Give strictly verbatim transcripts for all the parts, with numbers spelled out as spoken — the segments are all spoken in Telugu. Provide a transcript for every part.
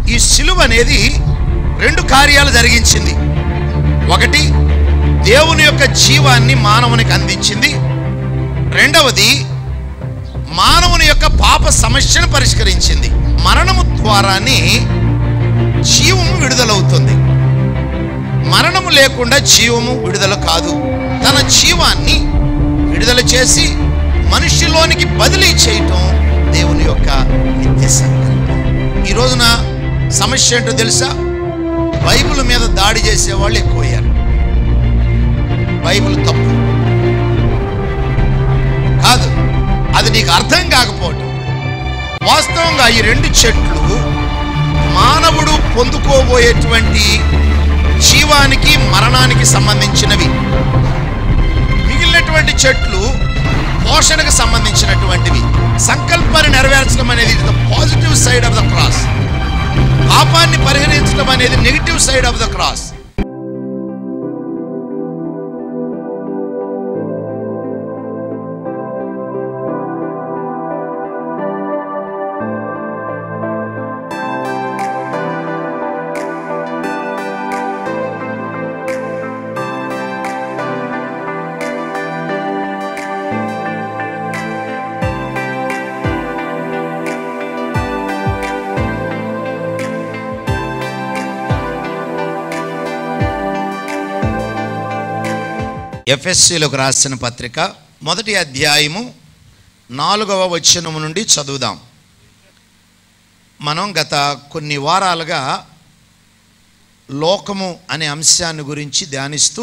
ఈ సిలువ అనేది రెండు కార్యాలు జరిగించింది. ఒకటి, దేవుని యొక్క జీవాన్ని మానవునికి అందించింది. రెండవది, మానవుని యొక్క పాప సమస్యను పరిష్కరించింది. మరణము ద్వారానే జీవము విడుదలవుతుంది. మరణము లేకుండా జీవము విడుదల కాదు. తన జీవాన్ని విడుదల చేసి మనిషిలోనికి బదిలీ చేయటం దేవుని యొక్క నిత్య సంకల్పం. ఈ రోజున సమస్య ఏంటో తెలుసా? బైబిల్ మీద దాడి చేసేవాళ్ళు ఎక్కువయ్యారు. బైబిల్ తప్పు కాదు, అది నీకు అర్థం కాకపోవటం. వాస్తవంగా ఈ రెండు చెట్లు మానవుడు పొందుకోబోయేటువంటి జీవానికి మరణానికి సంబంధించినవి. మిగిలినటువంటి చెట్లు పోషణకు సంబంధించినటువంటివి. సంకల్పాన్ని నెరవేర్చడం అనేది the positive side of the cross. పాపాన్ని పరిహరించడం అనేది negative side of the cross. ఎఫెసీయులకు రాసిన పత్రిక మొదటి అధ్యాయము నాలుగవ వచనము నుండి చదువుదాం. మనం గత కొన్ని వారాలుగా లోకము అనే అంశాన్ని గురించి ధ్యానిస్తూ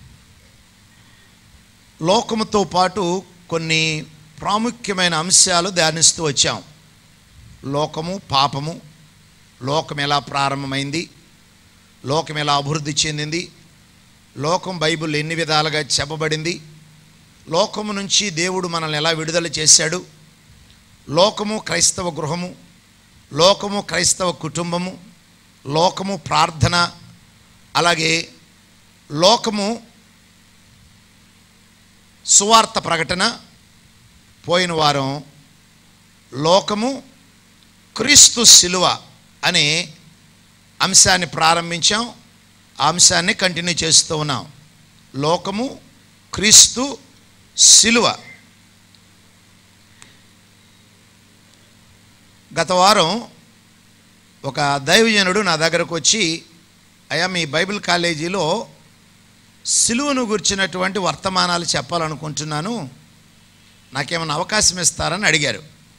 లోకముతో పాటు కొన్ని ప్రాముఖ్యమైన అంశాలు ధ్యానిస్తూ వచ్చాం. లోకము, పాపము, లోకం ఎలా ప్రారంభమైంది, లోకం ఎలా అభివృద్ధి చెందింది, లోకం బైబిల్ ఎన్ని విధాలుగా చెప్పబడింది, లోకము నుంచి దేవుడు మనల్ని ఎలా విడుదల చేశాడు, లోకము క్రైస్తవ గృహము, లోకము క్రైస్తవ కుటుంబము, లోకము ప్రార్థన, అలాగే లోకము సువార్త ప్రకటన. పోయిన వారం లోకము క్రీస్తు శిలువ అనే అంశాన్ని ప్రారంభించాం. ఆ అంశాన్ని కంటిన్యూ చేస్తూ ఉన్నాం. లోకము, క్రీస్తు, శిలువ. గత వారం ఒక దైవజనుడు నా దగ్గరకు వచ్చి, అయ్యా మీ బైబిల్ కాలేజీలో శిలువను గురించినటువంటి వర్తమానాలు చెప్పాలనుకుంటున్నాను, నాకేమైనా అవకాశం ఇస్తారని అడిగారు.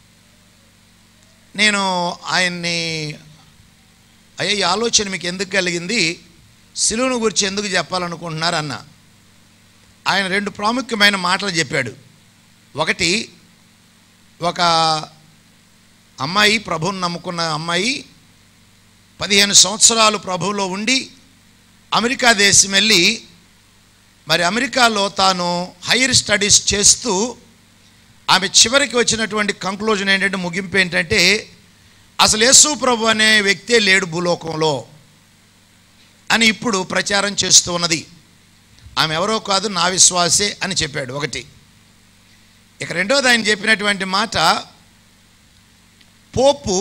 నేను ఆయన్ని, అయ్యా ఈ ఆలోచన మీకు ఎందుకు కలిగింది, శిలువను గురించి ఎందుకు చెప్పాలనుకుంటున్నారు అన్న. ఆయన రెండు ప్రాముఖ్యమైన మాటలు చెప్పాడు. ఒకటి, ఒక అమ్మాయి, ప్రభువుని నమ్ముకున్న అమ్మాయి పదిహేను సంవత్సరాలు ప్రభువులో ఉండి అమెరికా దేశం వెళ్ళి మరి అమెరికాలో తాను హైయర్ స్టడీస్ చేస్తూ ఆమె చివరికి వచ్చినటువంటి కంక్లూజన్ ఏంటంటే, ముగింపు ఏంటంటే, అసలు యేసు ప్రభు అనే వ్యక్తే లేడు భూలోకంలో అని ఇప్పుడు ప్రచారం చేస్తూ ఉన్నది. ఆమె ఎవరో కాదు, నా విశ్వాసే అని చెప్పాడు. ఒకటి. ఇక రెండోది ఆయన చెప్పినటువంటి మాట, pope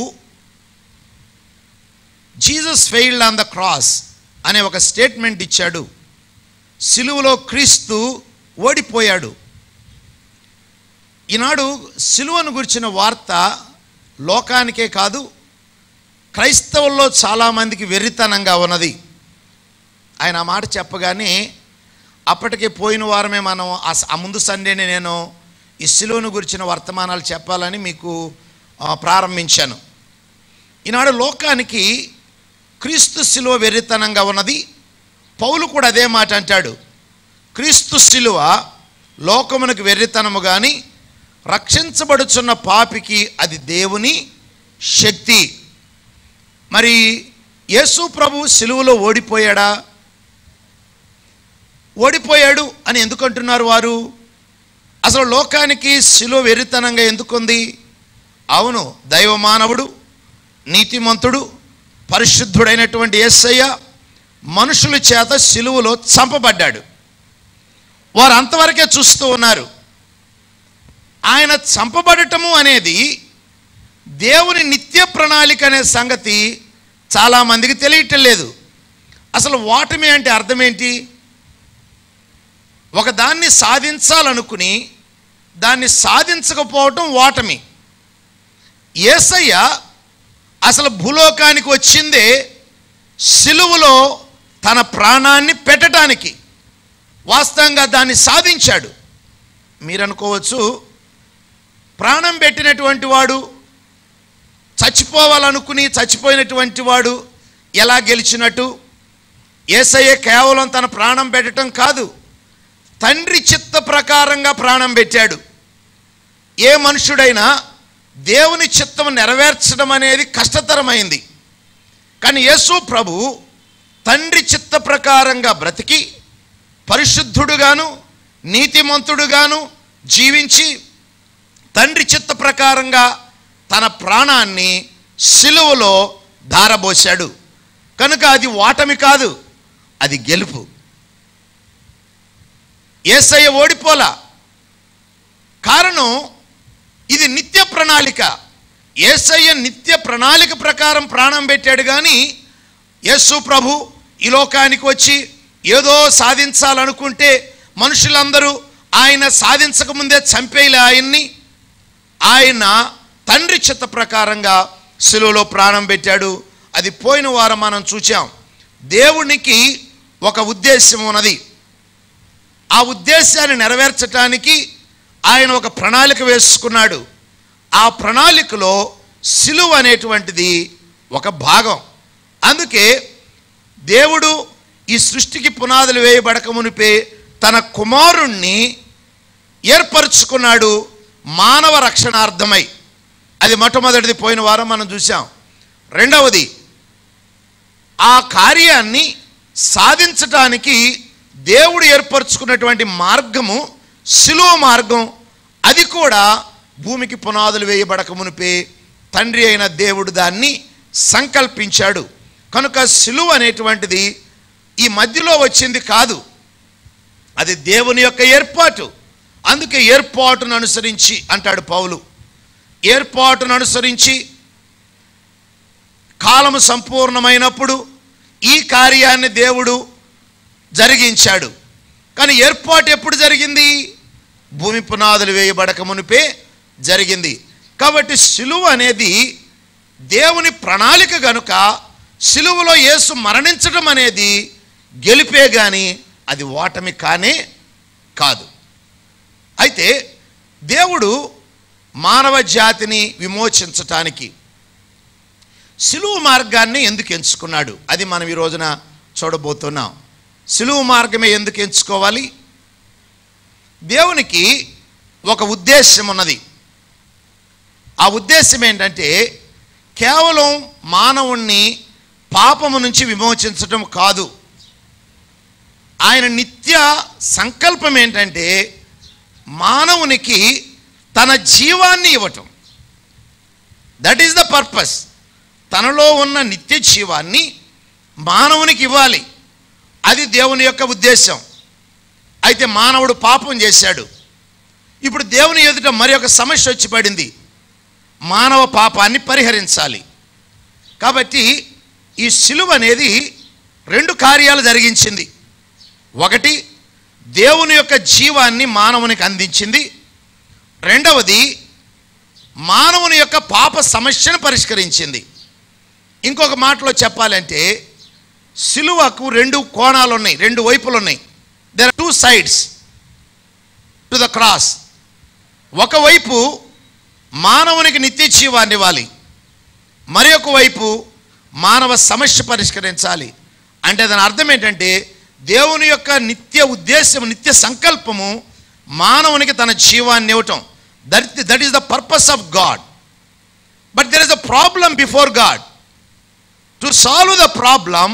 Jesus failed on the cross అనే ఒక స్టేట్మెంట్ ఇచ్చాడు. సిలువలో క్రీస్తు ఓడిపోయాడు. ఈనాడు సిలువను గురించిన వార్త లోకానికే కాదు, క్రైస్తవుల్లో చాలామందికి వెర్రితనంగా ఉన్నది. ఆయన ఆ మాట చెప్పగానే అప్పటికే పోయిన వారమే మనం ఆ ముందు సండేనే నేను ఈ సిలువను గురించిన వర్తమానాలు చెప్పాలని మీకు ప్రారంభించాను. ఈనాడు లోకానికి క్రీస్తు సిలువ వెర్రితనంగా ఉన్నది. పౌలు కూడా అదే మాట అంటాడు. క్రీస్తు సిలువ లోకమునకు వెర్రితనము కానీ రక్షించబడుచున్న పాపికి అది దేవుని శక్తి. మరి యేసు ప్రభు సిలువలో ఓడిపోయాడా? ఓడిపోయాడు అని ఎందుకంటున్నారు వారు? అసలు లోకానికి సిలువ వెర్రితనంగా ఎందుకుంది? అవును, దైవ మానవుడు, నీతిమంతుడు, పరిశుద్ధుడైనటువంటి యేసయ్య మనుషుల చేత సిలువలో చంపబడ్డాడు. వారు అంతవరకే చూస్తూ ఉన్నారు. ఆయన చంపబడటము అనేది దేవుని నిత్య ప్రణాళిక అనే సంగతి చాలామందికి తెలియటం లేదు. అసలు ఓటమి అంటే అర్థం ఏంటి? ఒక దాన్ని సాధించాలనుకుని దాన్ని సాధించకపోవటం ఓటమి. యేసయ్య అసలు భూలోకానికి వచ్చిందే సిలువలో తన ప్రాణాన్ని పెట్టడానికి. వాస్తవంగా దాన్ని సాధించాడు. మీరు అనుకోవచ్చు, ప్రాణం పెట్టినటువంటి వాడు, చచ్చిపోవాలనుకుని చచ్చిపోయినటువంటి వాడు ఎలా గెలిచినట్టు? యేసయ్య కేవలం తన ప్రాణం పెట్టడం కాదు, తండ్రి చిత్త ప్రకారంగా ప్రాణం పెట్టాడు. ఏ మనుషుడైనా దేవుని చిత్తం నెరవేర్చడం అనేది కష్టతరమైంది. కానీ యేసు ప్రభు తండ్రి చిత్త ప్రకారంగా బ్రతికి పరిశుద్ధుడుగాను నీతిమంతుడుగాను జీవించి తండ్రి చిత్త ప్రకారంగా తన ప్రాణాన్ని సిలువలో ధారబోశాడు. కనుక అది ఓటమి కాదు, అది గెలుపు. యేసయ్య ఓడిపోలా. కారణం ఇది నిత్య ప్రణాళిక. యేసయ్య నిత్య ప్రణాళిక ప్రకారం ప్రాణం పెట్టాడు. కానీ యేసు ప్రభు ఈ లోకానికి వచ్చి ఏదో సాధించాలనుకుంటే మనుషులందరూ ఆయన సాధించకముందే చంపేలే ఆయన్ని. ఆయన తండ్రి చిత్త ప్రకారంగా సిలువలో ప్రాణం పెట్టాడు. అది పోయిన వారం మనం చూచాం. దేవునికి ఒక ఉద్దేశం ఉన్నది. ఆ ఉద్దేశాన్ని నెరవేర్చడానికి ఆయన ఒక ప్రణాళిక వేసుకున్నాడు. ఆ ప్రణాళికలో సిలువ అనేటువంటిది ఒక భాగం. అందుకే దేవుడు ఈ సృష్టికి పునాదులు వేయబడక మునిపే తన కుమారుణ్ణి ఏర్పరచుకున్నాడు మానవ రక్షణార్థమై. అది మొట్టమొదటిది పోయిన వారం మనం చూసాం. రెండవది, ఆ కార్యాన్ని సాధించటానికి దేవుడు ఏర్పరచుకున్నటువంటి మార్గము సిలువ మార్గం. అది కూడా భూమికి పునాదులు వేయబడక మునిపే తండ్రి అయిన దేవుడు దాన్ని సంకల్పించాడు. కనుక సిలువ అనేటువంటిది ఈ మధ్యలో వచ్చింది కాదు, అది దేవుని యొక్క ఏర్పాటు. అందుకే ఏర్పాటును అనుసరించి అంటాడు పౌలు. ఏర్పాటును అనుసరించి కాలము సంపూర్ణమైనప్పుడు ఈ కార్యాన్ని దేవుడు జరిగించాడు. కానీ ఏర్పాటు ఎప్పుడు జరిగింది? భూమి పునాదులు వేయబడక మునిపే జరిగింది. కాబట్టి సిలువ అనేది దేవుని ప్రణాళిక గనుక సిలువలో యేసు మరణించడం అనేది గెలిపే గాని అది ఓటమి కానే కాదు. అయితే దేవుడు మానవ జాతిని విమోచించటానికి సిలువ మార్గాన్ని ఎందుకు ఎంచుకున్నాడు? అది మనం ఈ రోజున చూడబోతున్నాం. సిలువ మార్గమే ఎందుకు ఎంచుకోవాలి? దేవునికి ఒక ఉద్దేశం ఉన్నది. ఆ ఉద్దేశం ఏంటంటే కేవలం మానవుణ్ణి పాపము నుంచి విమోచించటం కాదు. ఆయన నిత్య సంకల్పం ఏంటంటే మానవునికి తన జీవాన్ని ఇవ్వటం. That is the purpose. తనలో ఉన్న నిత్య జీవాన్ని మానవునికి ఇవ్వాలి. అది దేవుని యొక్క ఉద్దేశం. అయితే మానవుడు పాపం చేశాడు. ఇప్పుడు దేవుని ఎదుట మరి ఒక సమస్య వచ్చి పడింది. మానవ పాపాన్ని పరిహరించాలి. కాబట్టి ఈ సిలువ అనేది రెండు కార్యాలు జరిగించింది. ఒకటి, దేవుని యొక్క జీవాన్ని మానవునికి అందించింది. రెండవది, మానవుని యొక్క పాప సమస్యను పరిష్కరించింది. ఇంకొక మాటలో చెప్పాలంటే సిలువకు రెండు కోణాలు ఉన్నాయి, రెండు వైపులు ఉన్నాయి. There are two sides to the cross. ఒకవైపు మానవునికి నిత్య జీవాన్ని ఇవ్వాలి, మరి ఒక వైపు మానవ సమస్య పరిష్కరించాలి. అంటే దాని అర్థం ఏంటంటే దేవుని యొక్క నిత్య ఉద్దేశం, నిత్య సంకల్పము మానవునికి తన జీవాన్ని ఇవ్వటం. That that is the purpose of God. But there is a problem before God. To solve the problem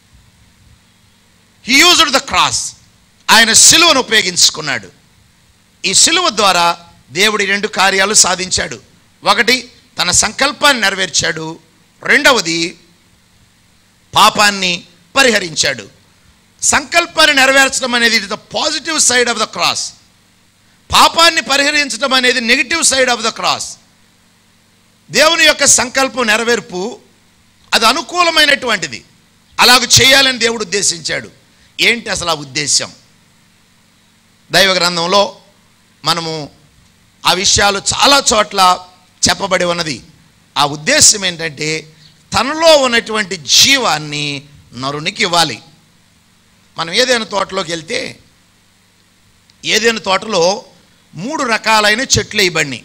he used the cross. ఆయన సిలువను ఉపయోగించుకున్నాడు. ఈ సిలువ ద్వారా దేవుడి రెండు కార్యాలు సాధించాడు. ఒకటి, తన సంకల్పాన్ని నెరవేర్చాడు. రెండవది, పాపాన్ని పరిహరించాడు. సంకల్పాన్ని నెరవేర్చడం అనేది it is the positive side of the cross. పాపాన్ని పరిహరించడం అనేది negative side of the cross. దేవుని యొక్క సంకల్పం నెరవేర్పు అది అనుకూలమైనటువంటిది. అలాగ చేయాలని దేవుడు ఉద్దేశించాడు. ఏంటి అసలు ఆ ఉద్దేశం? దైవ గ్రంథంలో మనము ఆ విషయాలు చాలా చోట్ల చెప్పబడి ఉన్నది. ఆ ఉద్దేశం ఏంటంటే తనలో ఉన్నటువంటి జీవాన్ని నరునికి ఇవ్వాలి. మనం ఏదైనా తోటలోకి వెళ్తే ఏదైనా తోటలో మూడు రకాలైన చెట్లు వేయబడినాయి.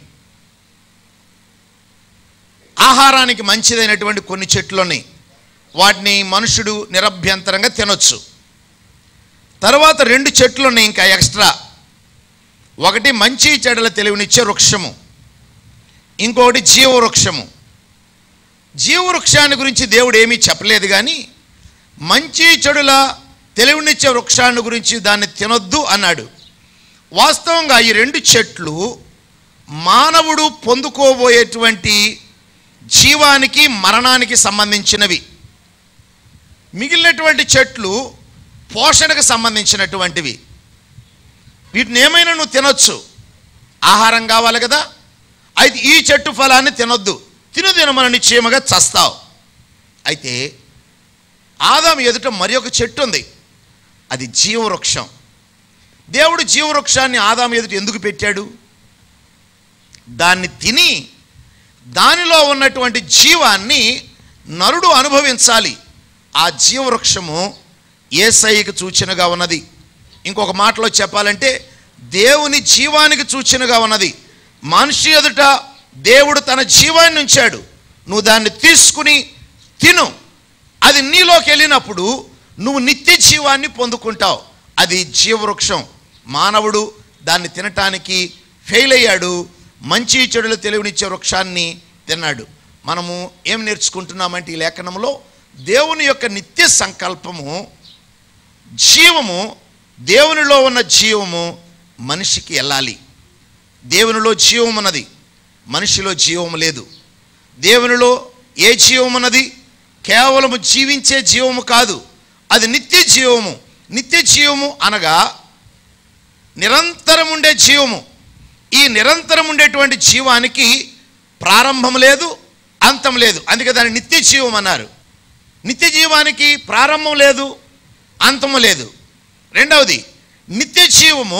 ఆహారానికి మంచిదైనటువంటి కొన్ని చెట్లు ఉన్నాయి. వాటిని మనుషుడు నిరభ్యంతరంగా తినొచ్చు. తర్వాత రెండు చెట్లు ఉన్నాయి ఇంకా ఎక్స్ట్రా. ఒకటి మంచి చెడుల తెలివినిచ్చే వృక్షము, ఇంకొకటి జీవవృక్షము. జీవవృక్షాన్ని గురించి దేవుడు ఏమీ చెప్పలేదు, కానీ మంచి చెడుల తెలివినిచ్చే వృక్షాన్ని గురించి దాన్ని తినొద్దు అన్నాడు. వాస్తవంగా ఈ రెండు చెట్లు మానవుడు పొందుకోబోయేటువంటి జీవానికి మరణానికి సంబంధించినవి. మిగిలినటువంటి చెట్లు పోషణకు సంబంధించినటువంటివి. వీటిని ఏమైనా నువ్వు తినొచ్చు, ఆహారం కావాలి కదా. అయితే ఈ చెట్టు ఫలాన్ని తినొద్దు, తిను తినమని నిశ్చయముగా చస్తావు. అయితే ఆదాము ఎదుట మరి ఒక చెట్టు ఉంది, అది జీవవృక్షం. దేవుడు జీవవృక్షాన్ని ఆదాము ఎదుట ఎందుకు పెట్టాడు? దాన్ని తిని దానిలో ఉన్నటువంటి జీవాన్ని నరుడు అనుభవించాలి. ఆ జీవవృక్షము యేసయ్యకు సూచనగా ఉన్నది. ఇంకొక మాటలో చెప్పాలంటే దేవుని జీవానికి సూచనగా ఉన్నది. మనిషి ఎదుట దేవుడు తన జీవాన్ని ఉంచాడు. నువ్వు దాన్ని తీసుకుని తిను. అది నీలోకి వెళ్ళినప్పుడు నువ్వు నిత్య జీవాన్ని పొందుకుంటావు. అది జీవవృక్షం. మానవుడు దాన్ని తినటానికి ఫెయిల్ అయ్యాడు. మంచి చెడులు తెలివినిచ్చే వృక్షాన్ని తిన్నాడు. మనము ఏం నేర్చుకుంటున్నామంటే ఈ లేఖనంలో దేవుని యొక్క నిత్య సంకల్పము, జీవము, దేవునిలో ఉన్న జీవము మనిషికి వెళ్ళాలి. దేవునిలో జీవం ఉన్నది, మనిషిలో జీవం లేదు. దేవునిలో ఏ జీవం ఉన్నది? కేవలము జీవించే జీవము కాదు, అది నిత్య జీవము. నిత్య జీవము అనగా నిరంతరం ఉండే జీవము. ఈ నిరంతరం ఉండేటువంటి జీవానికి ప్రారంభం లేదు, అంతం లేదు. అందుకే దాన్ని నిత్య జీవం అన్నారు. నిత్య జీవానికి ప్రారంభం లేదు, అంతము లేదు. రెండవది, నిత్య జీవము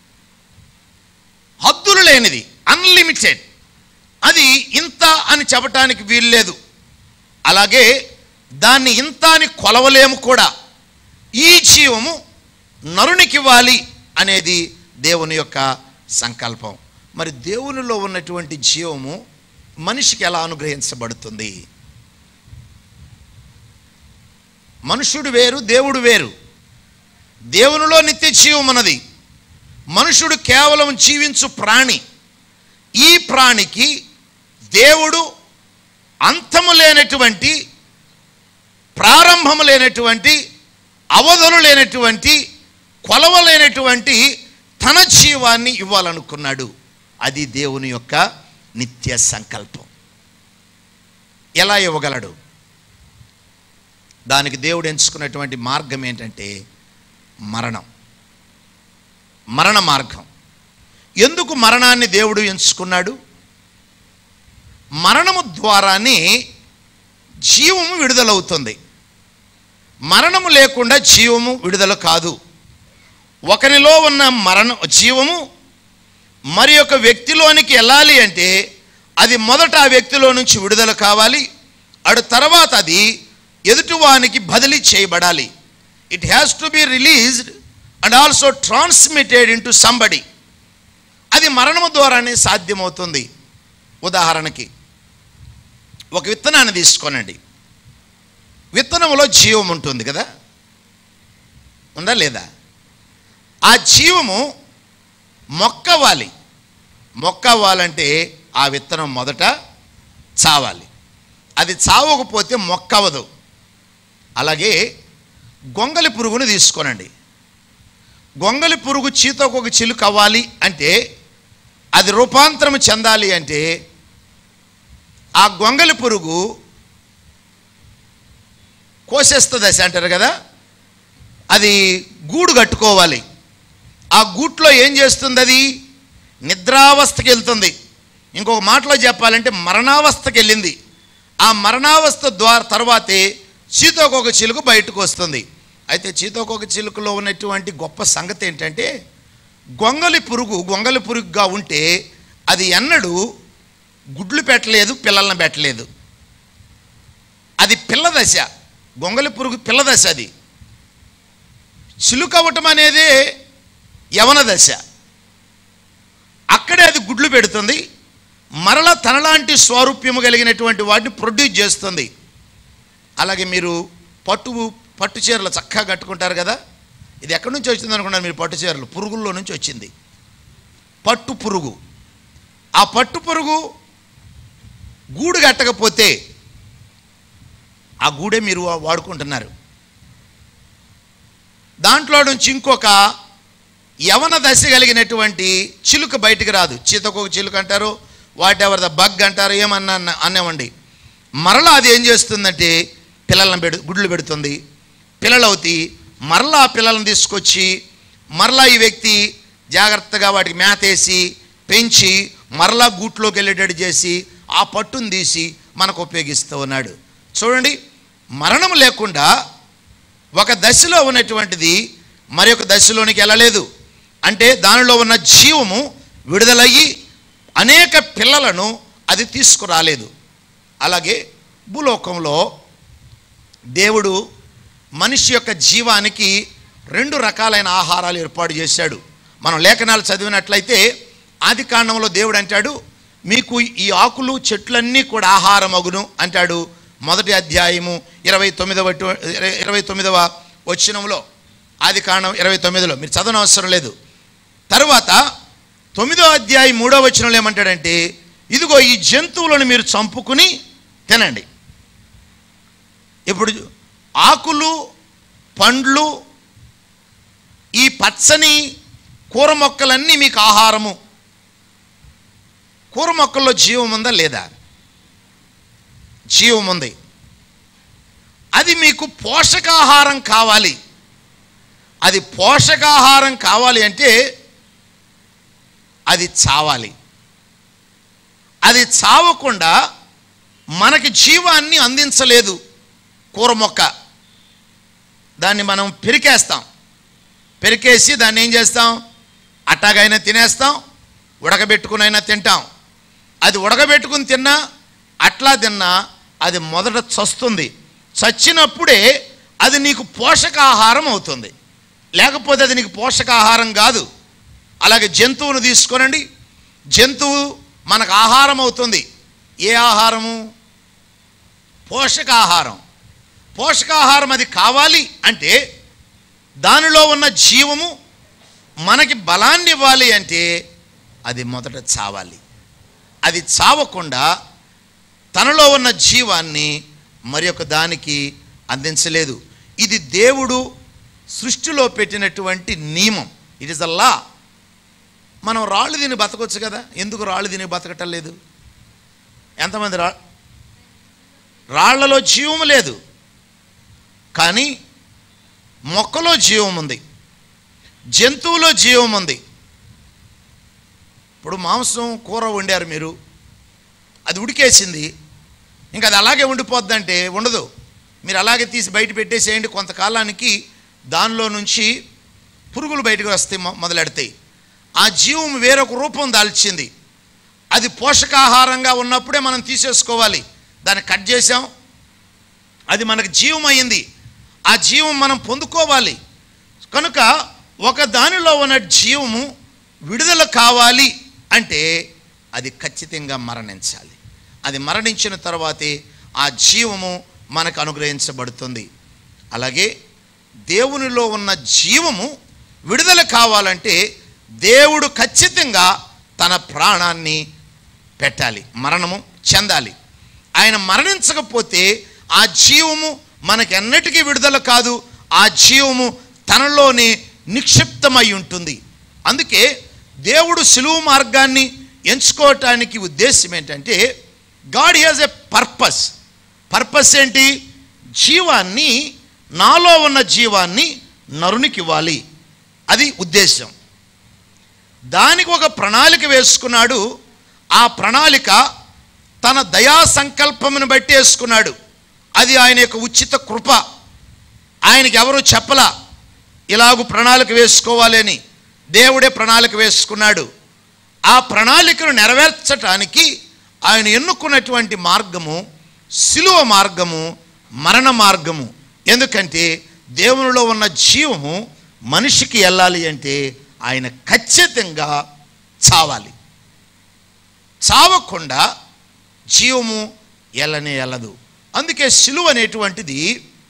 హద్దులు లేనిది, అన్లిమిటెడ్. అది ఇంత అని చెప్పటానికి వీలు లేదు. అలాగే దాన్ని ఇంత అని కొలవలేము కూడా. ఈ జీవము నరునికి ఇవ్వాలి అనేది దేవుని యొక్క సంకల్పం. మరి దేవునిలో ఉన్నటువంటి జీవము మనిషికి ఎలా అనుగ్రహించబడుతుంది? మనుషుడు వేరు, దేవుడు వేరు. దేవునిలో నిత్య జీవం ఉన్నది. మనుషుడు కేవలం జీవించు ప్రాణి. ఈ ప్రాణికి దేవుడు అంతము లేనటువంటి, ప్రారంభము లేనటువంటి, అవధులు లేనటువంటి, కొలవలేనటువంటి తన జీవాన్ని ఇవ్వాలనుకున్నాడు. అది దేవుని యొక్క నిత్య సంకల్పం. ఎలా ఇవ్వగలడు? దానికి దేవుడు ఎంచుకున్నటువంటి మార్గం ఏంటంటే మరణం. మరణ మార్గం. ఎందుకు మరణాన్ని దేవుడు ఎంచుకున్నాడు? మరణము ద్వారానే జీవము విడుదలవుతుంది. మరణము లేకుండా జీవము విడుదల కాదు. ఒకరిలో ఉన్న మరణ జీవము మరి ఒక వ్యక్తిలోనికి వెళ్ళాలి అంటే అది మొదట ఆ వ్యక్తిలో నుంచి విడుదల కావాలి. అటు తర్వాత అది ఎదుటివానికి బదిలీ చేయబడాలి. It has to be released and also transmitted into somebody. అది మరణము ద్వారానే సాధ్యమవుతుంది. ఉదాహరణకి ఒక విత్తనాన్ని తీసుకోనండి. విత్తనంలో జీవం ఉంటుంది కదా, ఉందా లేదా? ఆ జీవము మొక్కవాలి. మొక్క అవ్వాలంటే ఆ విత్తనం మొదట చావాలి. అది చావకపోతే మొక్క అవ్వదు. అలాగే గొంగలి పురుగుని తీసుకోనండి. గొంగలి పురుగు చీతకొక చిలుక అవ్వాలి అంటే, అది రూపాంతరం చెందాలి అంటే ఆ గొంగలి పురుగు కోసేస్తుంది అంటారు కదా, అది గూడు కట్టుకోవాలి. ఆ గూట్లో ఏం చేస్తుంది? అది నిద్రావస్థకి వెళ్తుంది. ఇంకొక మాటలో చెప్పాలంటే మరణావస్థకి వెళ్ళింది. ఆ మరణావస్థ ద్వారా తర్వాతే సీతాకోక చిలుక బయటకు వస్తుంది. అయితే సీతాకోక చిలుకలో ఉన్నటువంటి గొప్ప సంగతి ఏంటంటే, గొంగలి పురుగు గొంగలి పురుగుగా ఉంటే అది ఎన్నడూ గుడ్లు పెట్టలేదు, పిల్లలను పెట్టలేదు. అది పిల్ల దశ, గొంగలి పురుగు పిల్ల దశ. అది చిలుక అవ్వటం అనేది యవన దశ. అక్కడే అది గుడ్లు పెడుతుంది, మరలా తనలాంటి స్వరూప్యము కలిగినటువంటి వాటిని ప్రొడ్యూస్ చేస్తుంది. అలాగే మీరు పట్టు పట్టు చీరలు చక్కగా కట్టుకుంటారు కదా, ఇది ఎక్కడి నుంచి వచ్చింది అనుకున్నారు మీరు? పట్టు చీరలు పురుగుల్లో నుంచి వచ్చింది. పట్టు పురుగు. ఆ పట్టు పురుగు గూడు కట్టకపోతే ఆ గూడే మీరు వాడుకుంటున్నారు. దాంట్లో నుంచి ఇంకొక యవన దశ కలిగినటువంటి చిలుక బయటికి రాదు. చీతకోక చిలుక అంటారు, వాట్ ఎవర్ ద బగ్ అంటారు, ఏమన్నా అన్నామండి. మరలా అది ఏం చేస్తుందంటే పిల్లలను పెడు గుడ్లు పెడుతుంది, పిల్లలు అవుతాయి. మరలా ఆ పిల్లలను తీసుకొచ్చి మరలా ఈ వ్యక్తి జాగ్రత్తగా వాటికి మేతేసి పెంచి మరలా గూట్లోకి వెళ్ళేటట్టు చేసి ఆ పట్టును తీసి మనకు ఉపయోగిస్తూ ఉన్నాడు. చూడండి, మరణం లేకుండా ఒక దశలో ఉన్నటువంటిది మరి ఒక దశలోనికి వెళ్ళలేదు. అంటే దానిలో ఉన్న జీవము విడుదలయ్యి అనేక పిల్లలను అది తీసుకురాలేదు. అలాగే భూలోకంలో దేవుడు మనిషి యొక్క జీవానికి రెండు రకాలైన ఆహారాలు ఏర్పాటు చేశాడు. మనం లేఖనాలు చదివినట్లయితే ఆది కాండంలో దేవుడు అంటాడు, మీకు ఈ ఆకులు చెట్లన్నీ కూడా ఆహారం అగును అంటాడు. మొదటి అధ్యాయము ఇరవై తొమ్మిదవ ఇరవై తొమ్మిదవ వచనంలో, ఆది కాండం ఇరవై తొమ్మిదిలో మీరు చదవనవసరం అవసరం లేదు. తరువాత తొమ్మిదో అధ్యాయం మూడో వచనంలో ఏమంటాడంటే, ఇదిగో ఈ జంతువులను మీరు చంపుకుని తినండి. ఇప్పుడు ఆకులు పండ్లు ఈ పచ్చని కూర మొక్కలన్నీ మీకు ఆహారము. కూర మొక్కల్లో జీవం ఉందా లేదా? జీవం ఉంది. అది మీకు పోషకాహారం కావాలి. అది పోషకాహారం కావాలి అంటే అది చావాలి. అది చావకుండా మనకి జీవాన్ని అందించలేదు కూర మొక్క. దాన్ని మనం పెరికేస్తాం, పెరికేసి దాన్ని ఏం చేస్తాం? అట్టాగైనా తినేస్తాం, ఉడకబెట్టుకునైనా తింటాం. అది ఉడకబెట్టుకుని తిన్నా అట్లా తిన్నా అది మొదట చస్తుంది. చచ్చినప్పుడే అది నీకు పోషకాహారం అవుతుంది, లేకపోతే అది నీకు పోషకాహారం కాదు. అలాగే జంతువును తీసుకోనండి, జంతువు మనకు ఆహారం అవుతుంది. ఏ ఆహారము? పోషకాహారం. పోషకాహారం అది కావాలి అంటే దానిలో ఉన్న జీవము మనకి బలాన్ని ఇవ్వాలి అంటే అది మొదట చావాలి. అది చావకుండా తనలో ఉన్న జీవాన్ని మరి ఒక దానికి అందించలేదు. ఇది దేవుడు సృష్టిలో పెట్టినటువంటి నియమం. It is the law. మనం రాళ్ళు తిని బతకొచ్చు కదా, ఎందుకు రాళ్ళు తిని బతకటం లేదు? ఎంతమంది రా రాళ్లలో జీవం లేదు, కానీ మొక్కలో జీవం ఉంది, జంతువులో జీవం ఉంది. ఇప్పుడు మాంసం కూర వండారు మీరు, అది ఉడికేసింది, ఇంకా అది అలాగే ఉండిపోద్దంటే ఉండదు. మీరు అలాగే తీసి బయట పెట్టేసేయండి, కొంతకాలానికి దానిలో నుంచి పురుగులు బయటకు వస్తాయి, మొదలెడతాయి. ఆ జీవం వేరొక రూపం దాల్చింది. అది పోషకాహారంగా ఉన్నప్పుడే మనం తీసేసుకోవాలి. దాన్ని కట్ చేసాం, అది మనకు జీవం అయింది. ఆ జీవం మనం పొందుకోవాలి. కనుక ఒక దానిలో ఉన్న జీవము విడుదల కావాలి అంటే అది ఖచ్చితంగా మరణించాలి. అది మరణించిన తర్వాతే ఆ జీవము మనకు అనుగ్రహించబడుతుంది. అలాగే దేవునిలో ఉన్న జీవము విడుదల కావాలంటే దేవుడు ఖచ్చితంగా తన ప్రాణాన్ని పెట్టాలి, మరణము చెందాలి. ఆయన మరణించకపోతే ఆ జీవము మనకెన్నటికీ విడుదల కాదు. ఆ జీవము తనలోనే నిక్షిప్తమై ఉంటుంది. అందుకే దేవుడు సులువు మార్గాన్ని ఎంచుకోవటానికి ఉద్దేశం ఏంటంటే, God has a purpose. Purpose ఏంటి? జీవాన్ని, నాలో ఉన్న జీవాన్ని నరునికి ఇవ్వాలి, అది ఉద్దేశం. దానికి ఒక ప్రణాళిక వేసుకున్నాడు. ఆ ప్రణాళిక తన దయా సంకల్పమును బట్టి వేసుకున్నాడు. అది ఆయన యొక్క ఉచిత కృప. ఆయనకి ఎవరు చెప్పలా ఇలాగూ ప్రణాళిక వేసుకోవాలి అని. దేవుడే ప్రణాళిక వేసుకున్నాడు. ఆ ప్రణాళికను నెరవేర్చటానికి ఆయన ఎన్నుకున్నటువంటి మార్గము సిలువ మార్గము, మరణ మార్గము. ఎందుకంటే దేవునిలో ఉన్న జీవము మనిషికి వెళ్ళాలి అంటే ఆయన ఖచ్చితంగా చావాలి. చావకుండా జీవము ఎల్లనే ఎల్లదు. అందుకే సిలువ అనేటువంటిది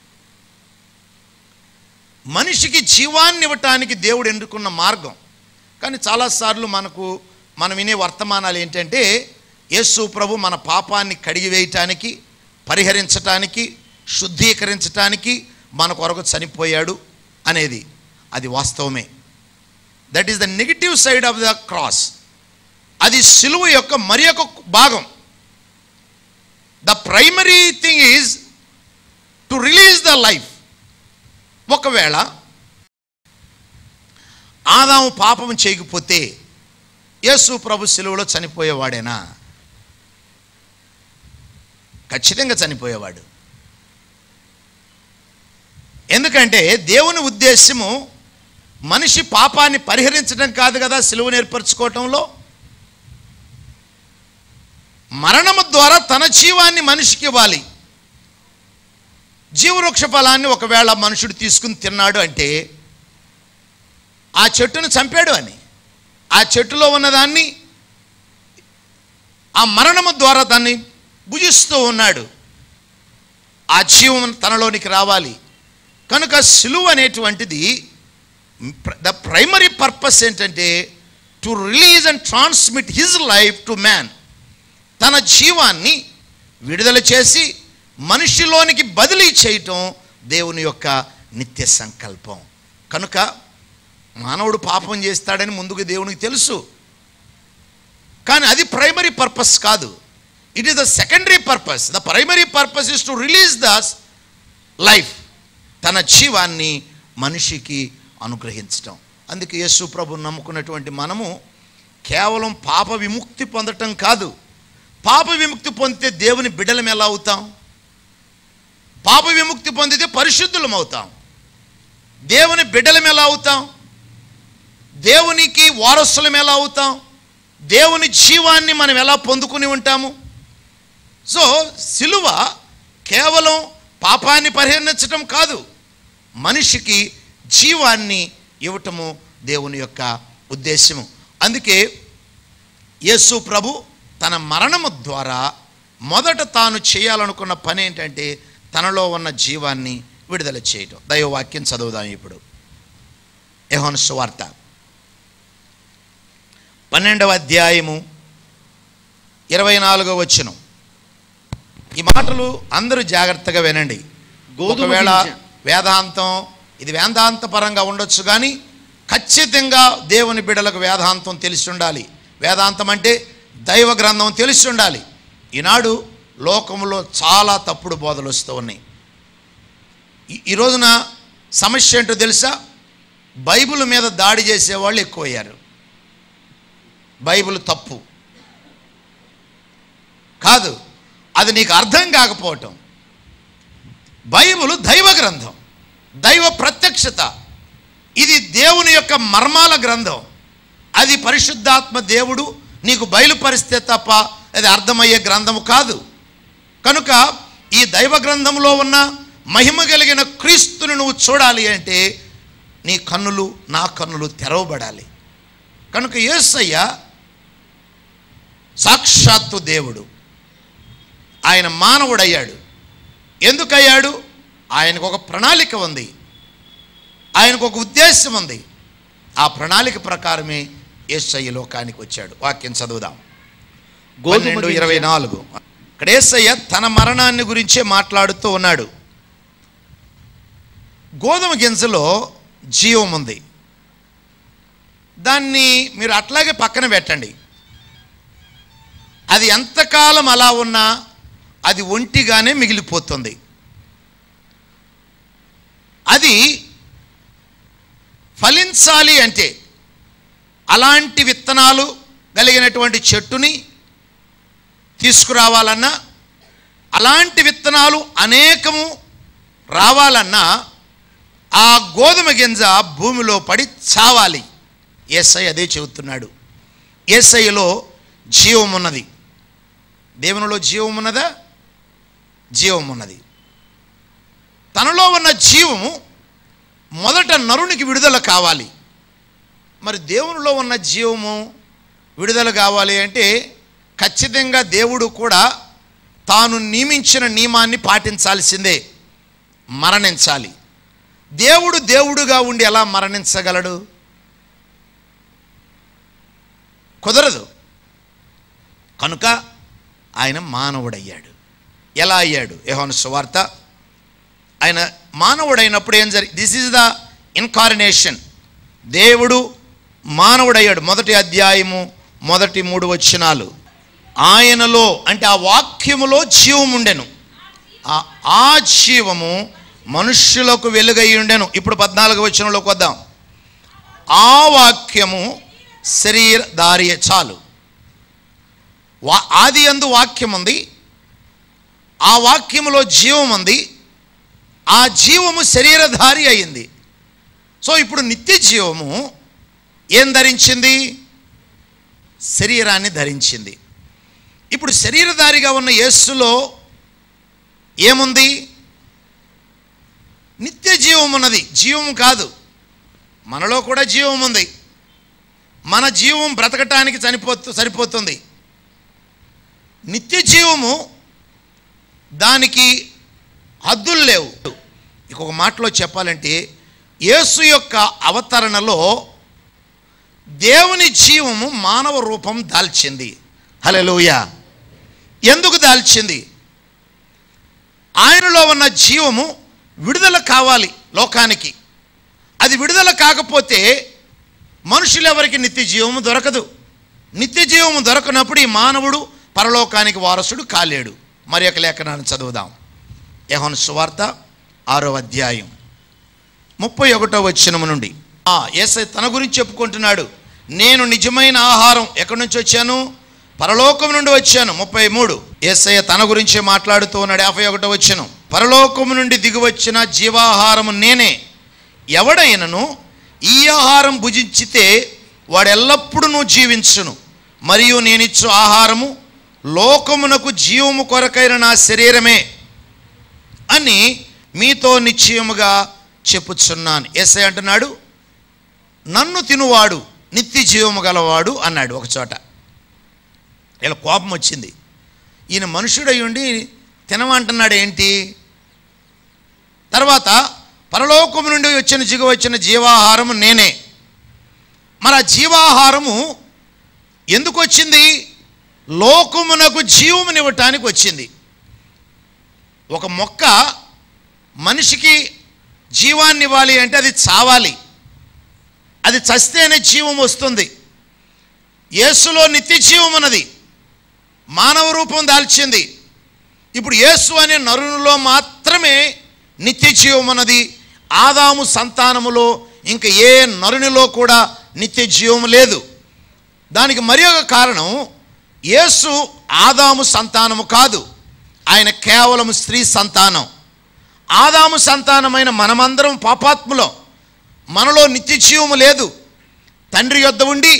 మనిషికి జీవాన్ని ఇవ్వటానికి దేవుడు ఎన్నుకున్న మార్గం. కానీ చాలాసార్లు మనకు మనం వినే వర్తమానాలు ఏంటంటే యేసు ప్రభు మన పాపాన్ని కడిగివేయటానికి, పరిహరించటానికి, శుద్ధీకరించటానికి మన కొరకు చనిపోయాడు అనేది. అది వాస్తవమే. That is the negative side of the cross. అది సిలువ యొక్క మరి ఒక భాగం. The primary thing is to release the life. ఒకవేళ ఆదాము పాపం చేయకపోతే యేసు ప్రభు సిలువలో చనిపోయేవాడేనా? ఖచ్చితంగా చనిపోయేవాడు. ఎందుకంటే దేవుని ఉద్దేశము మనిషి పాపాన్ని పరిహరించడం కాదు కదా సిలువను ఏర్పరచుకోవటంలో. మరణము ద్వారా తన జీవాన్ని మనిషికి ఇవ్వాలి. జీవవృక్ష ఫలాన్ని ఒకవేళ మనుషుడు తీసుకుని తిన్నాడు అంటే ఆ చెట్టును చంపాడు అని. ఆ చెట్టులో ఉన్నదాన్ని ఆ మరణము ద్వారా దాన్ని భుజిస్తూ ఉన్నాడు. ఆ జీవం తనలోనికి రావాలి. కనుక సిలువ అనేటువంటిది ద ప్రైమరీ పర్పస్ ఏంటంటే to release and transmit his life to man. తన జీవాన్ని విడుదల చేసి మనిషిలోనికి బదిలీ చేయటం దేవుని యొక్క నిత్య సంకల్పం. కనుక మానవుడు పాపం చేస్తాడని ముందుగా దేవునికి తెలుసు. కానీ అది ప్రైమరీ పర్పస్ కాదు. It is the secondary purpose. The primary purpose is to release the life. తన జీవాన్ని మనిషికి అనుగ్రహించటం. అందుకే యేసు ప్రభువుని నమ్ముకున్నటువంటి మనము కేవలం పాప విముక్తి పొందటం కాదు. పాప విముక్తి పొందితే దేవుని బిడ్డలం ఎలా అవుతాం? పాప విముక్తి పొందితే పరిశుద్ధులం అవుతాం. దేవుని బిడ్డలం ఎలా అవుతాం? దేవునికి వారసులం ఎలా అవుతాం? దేవుని జీవాన్ని మనం ఎలా పొందుకుని ఉంటాము? సో సిలువ కేవలం పాపాన్ని పరిహరించటం కాదు, మనిషికి జీవాన్ని ఇవ్వటము దేవుని యొక్క ఉద్దేశము. అందుకే యేసు ప్రభు తన మరణము ద్వారా మొదట తాను చేయాలనుకున్న పని ఏంటంటే తనలో ఉన్న జీవాన్ని విడుదల చేయటం. దైవవాక్యం చదువుదాం ఇప్పుడు. యోహాను సువార్త పన్నెండవ అధ్యాయము ఇరవై నాలుగవ వచనం. ఈ మాటలు అందరూ జాగ్రత్తగా వినండి. ఒకవేళ వేదాంతం ఇది వేదాంత పరంగా ఉండొచ్చు, కానీ ఖచ్చితంగా దేవుని బిడ్డలకు వేదాంతం తెలిసి ఉండాలి. వేదాంతం అంటే దైవ గ్రంథం తెలిసి ఉండాలి. ఈనాడు లోకంలో చాలా తప్పుడు బోధలు వస్తూ ఉన్నాయి. ఈ రోజున సమస్య ఏంటో తెలుసా? బైబిల్ మీద దాడి చేసేవాళ్ళు ఎక్కువయ్యారు. బైబిల్ తప్పు కాదు, అది నీకు అర్థం కాకపోవటం. బైబిల్ దైవ గ్రంథం, దైవ ప్రత్యక్షత. ఇది దేవుని యొక్క మర్మాల గ్రంథం. అది పరిశుద్ధాత్మ దేవుడు నీకు బయలుపరిస్తే తప్ప అది అర్థమయ్యే గ్రంథము కాదు. కనుక ఈ దైవ గ్రంథంలో ఉన్న మహిమ కలిగిన క్రీస్తుని నువ్వు చూడాలి అంటే నీ కన్నులు నా కన్నులు తెరవబడాలి. కనుక యేసయ్య సాక్షాత్తు దేవుడు, ఆయన మానవుడయ్యాడు. ఎందుకయ్యాడు? ఆయనకు ఒక ప్రణాళిక ఉంది, ఆయనకు ఒక ఉద్దేశం ఉంది. ఆ ప్రణాళిక ప్రకారమే యేసయ్య లోకానికి వచ్చాడు. వాక్యం చదువుదాం. పన్నెండు ఇరవై నాలుగు. ఇక్కడ యేసయ్య తన మరణాన్ని గురించే మాట్లాడుతూ ఉన్నాడు. గోధుమ గింజలో జీవం ఉంది, దాన్ని మీరు అట్లాగే పక్కన పెట్టండి. అది ఎంతకాలం అలా ఉన్నా అది ఒంటిగానే మిగిలిపోతుంది. అది ఫలించాలి అంటే అలాంటి విత్తనాలు కలిగినటువంటి చెట్టుని తీసుకురావాలన్నా, అలాంటి విత్తనాలు అనేకము రావాలన్నా ఆ గోధుమ గింజ భూమిలో పడి చావాలి. యేసయ్య అదే చెబుతున్నాడు. యేసయ్యలో జీవం ఉన్నది. దేవునిలో జీవం ఉన్నదా? జీవం ఉన్నది. తనలో ఉన్న జీవము మొదట నరునికి విడుదల కావాలి. మరి దేవునిలో ఉన్న జీవము విడుదల కావాలి అంటే ఖచ్చితంగా దేవుడు కూడా తాను నియమించిన నియమాన్ని పాటించాల్సిందే, మరణించాలి. దేవుడు దేవుడుగా ఉండి ఎలా మరణించగలడు? కుదరదు. కనుక ఆయన మానవుడయ్యాడు. ఎలా అయ్యాడు? యోహాను సువార్త, ఆయన మానవుడైనప్పుడు ఏం జరిగి దిస్ ఈజ్ ద ఇన్కార్నేషన్. దేవుడు మానవుడయ్యాడు. మొదటి అధ్యాయము మొదటి మూడు వచనాలు. ఆయనలో అంటే ఆ వాక్యములో జీవం ఉండెను, ఆ జీవము మనుష్యులకు వెలుగై ఉండెను. ఇప్పుడు పద్నాలుగు వచనంలోకి వద్దాం. ఆ వాక్యము శరీరధారి. చాలు. వా ఆది యందు వాక్యం ఉంది, ఆ వాక్యములో జీవం ఉంది, ఆ జీవము శరీరధారి అయింది. సో ఇప్పుడు నిత్య జీవము ఏం ధరించింది? శరీరాన్ని ధరించింది. ఇప్పుడు శరీరధారిగా ఉన్న యేసులో ఏముంది? నిత్య జీవం ఉన్నది. జీవం కాదు, మనలో కూడా జీవం ఉంది. మన జీవం బ్రతకటానికి చనిపోతు సరిపోతుంది. నిత్య జీవము దానికి హద్దులు లేవు. ఇంకొక మాటలో చెప్పాలంటే యేసు యొక్క అవతరణలో దేవుని జీవము మానవ రూపం దాల్చింది. హల్లెలూయా. ఎందుకు దాల్చింది? ఆయనలో ఉన్న జీవము విడుదల కావాలి లోకానికి. అది విడుదల కాకపోతే మనుషులెవరికి నిత్య జీవము దొరకదు. నిత్య జీవము దొరకనప్పుడు ఈ మానవుడు పరలోకానికి వారసుడు కాలేడు. మరి ఒక లేఖనాన్ని చదువుదాం. యోహాను సువార్త ఆరో అధ్యాయం ముప్పై ఒకటో వచనము నుండి. యేసయ్య తన గురించి చెప్పుకుంటున్నాడు. నేను నిజమైన ఆహారం. ఎక్కడి నుంచి వచ్చాను? పరలోకం నుండి వచ్చాను. ముప్పై మూడు. యేసయ్య తన గురించి మాట్లాడుతూ ఉన్నాడు. యాభై ఒకటో వచనం. పరలోకము నుండి దిగివచ్చిన జీవాహారము నేనే. ఎవడైనను ఈ ఆహారం భుజించితే వాడు ఎల్లప్పుడూ జీవించును. మరియు నేనిచ్చు ఆహారము లోకమునకు జీవము కొరకైన నా శరీరమే అని మీతో నిశ్చయముగా చెప్పుచున్నాను. యేసయ్య అంటున్నాడు, నన్ను తినువాడు నిత్య జీవము గలవాడు అన్నాడు ఒక చోట. ఇలా కోపం వచ్చింది. ఈయన మనుషుడై ఉండి తినమంటున్నాడు ఏంటి? తర్వాత పరలోకము నుండి వచ్చిన జిగు వచ్చిన జీవాహారము నేనే. మరి ఆ జీవాహారము ఎందుకు వచ్చింది? లోకమునకు జీవమునివ్వటానికి వచ్చింది. ఒక మొక్క మనిషికి జీవాన్ని ఇవ్వాలి అంటే అది చావాలి, అది చస్తేనే జీవం వస్తుంది. యేసులో నిత్య జీవం ఉన్నది, మానవ రూపం దాల్చింది. ఇప్పుడు యేసు అనే నరునిలో మాత్రమే నిత్య జీవం ఉన్నది. ఆదాము సంతానములో ఇంకా ఏ నరునిలో కూడా నిత్య జీవం లేదు. దానికి మరి ఒక కారణం, యేసు ఆదాము సంతానము కాదు, ఆయన కేవలం స్త్రీ సంతానం. ఆదాము సంతానమైన మనమందరం పాపాత్ములం, మనలో నిత్య జీవము లేదు. తండ్రి యొద్ద ఉండి